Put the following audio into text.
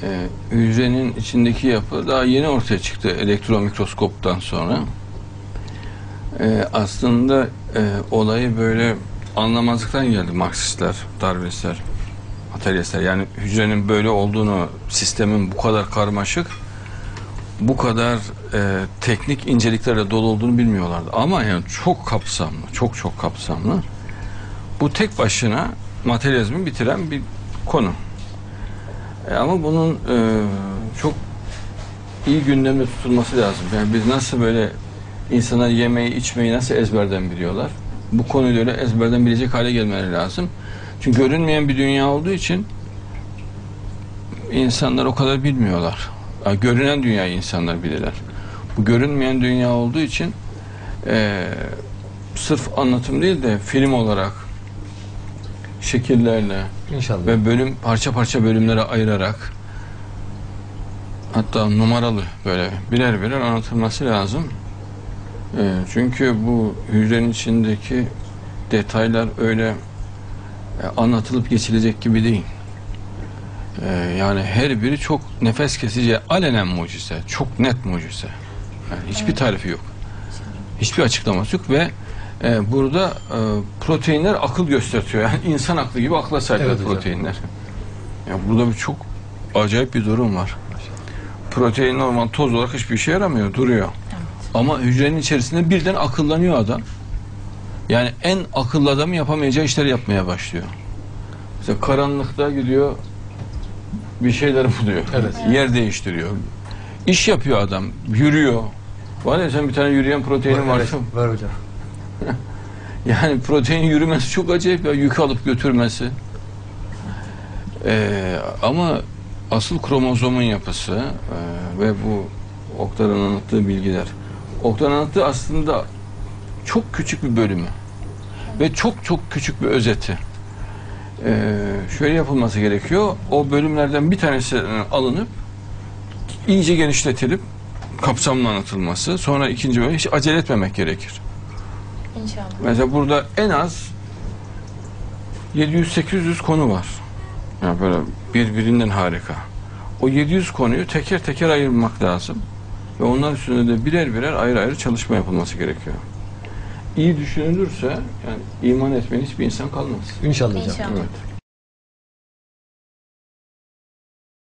hücrenin içindeki yapı daha yeni ortaya çıktı elektron mikroskoptan sonra. Aslında olayı böyle anlamazlıktan geldi Marksistler, Darwinistler, materyalistler. Yani hücrenin böyle olduğunu, sistemin bu kadar karmaşık, bu kadar teknik inceliklerle dolu olduğunu bilmiyorlardı. Ama yani çok kapsamlı, çok kapsamlı. Bu tek başına materyalizmi bitiren bir konu. Ama bunun çok iyi gündemde tutulması lazım. Yani biz nasıl böyle insanlar yemeği, içmeyi nasıl ezberden biliyorlar? Bu konuyu öyle ezberden bilecek hale gelmeleri lazım. Çünkü görünmeyen bir dünya olduğu için insanlar o kadar bilmiyorlar. Yani görünen dünyayı insanlar bilirler. Bu görünmeyen dünya olduğu için sırf anlatım değil de film olarak şekillerle İnşallah. ve bölüm parça parça bölümlere ayırarak, hatta numaralı böyle birer birer anlatılması lazım. Çünkü bu hücrenin içindeki detaylar öyle anlatılıp geçilecek gibi değil. Yani her biri çok nefes kesici, alenen mucize, çok net mucize. Yani hiçbir tarifi yok. Hiçbir açıklaması yok ve burada proteinler akıl gösteriyor. Yani insan aklı gibi akla sahip proteinler. Yani burada bir çok acayip bir durum var. Protein normal toz olarak hiçbir işe yaramıyor, duruyor. Evet. Ama hücrenin içerisinde birden akıllanıyor adam. Yani en akıllı adamın yapamayacağı işleri yapmaya başlıyor. Mesela karanlıkta gidiyor, bir şeyler buluyor. Evet. Yer değiştiriyor. İş yapıyor adam, yürüyor. Var ya, sen bir tane yürüyen proteinin varsa. Var hocam. Yani protein yürümesi çok acayip ya, yük alıp götürmesi. Ama asıl kromozomun yapısı ve bu Oktay'ın anlattığı bilgiler. Oktay'ın anlattığı aslında çok küçük bir bölümü ve çok küçük bir özeti. Şöyle yapılması gerekiyor. O bölümlerden bir tanesi alınıp iyice genişletilip kapsamlı anlatılması. Sonra ikinci bölüm, hiç acele etmemek gerekir. İnşallah. Mesela burada en az 700-800 konu var. Yani böyle birbirinden harika. O 700 konuyu teker teker ayırmak lazım. Ve onlar üstünde de birer birer ayrı ayrı çalışma yapılması gerekiyor. İyi düşünülürse yani iman etmeyen hiçbir insan kalmaz. İnşallah hocam. İnşallah. Evet.